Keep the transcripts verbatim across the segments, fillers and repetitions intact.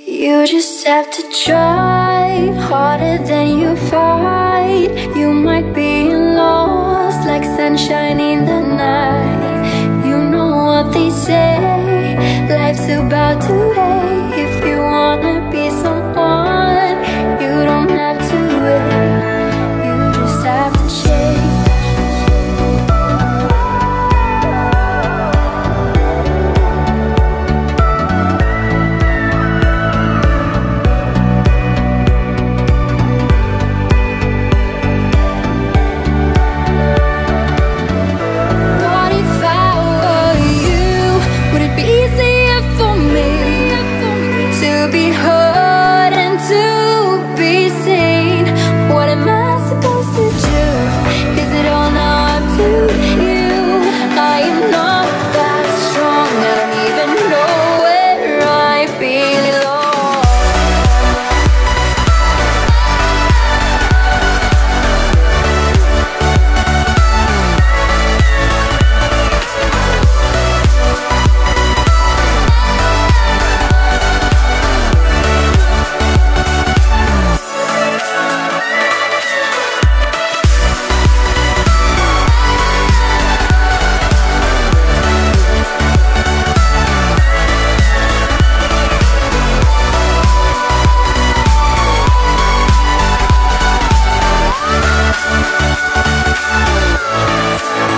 You just have to try harder than you fight. You might be lost like sunshine in the night. You know what they say, life's about today. If you wanna be someone, you don't have to wait. You just have to change.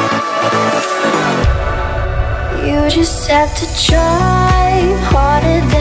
You just have to try harder than